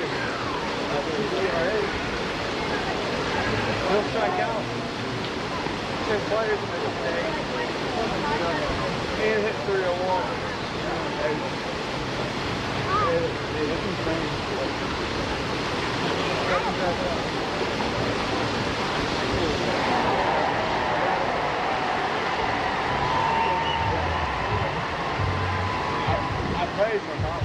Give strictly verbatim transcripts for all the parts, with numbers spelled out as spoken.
He'll strike out. Ten players in this game. And hit three oh one. It's insane. I praise my mom.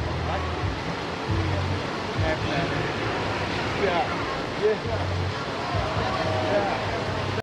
Yeah. Yeah. Yeah.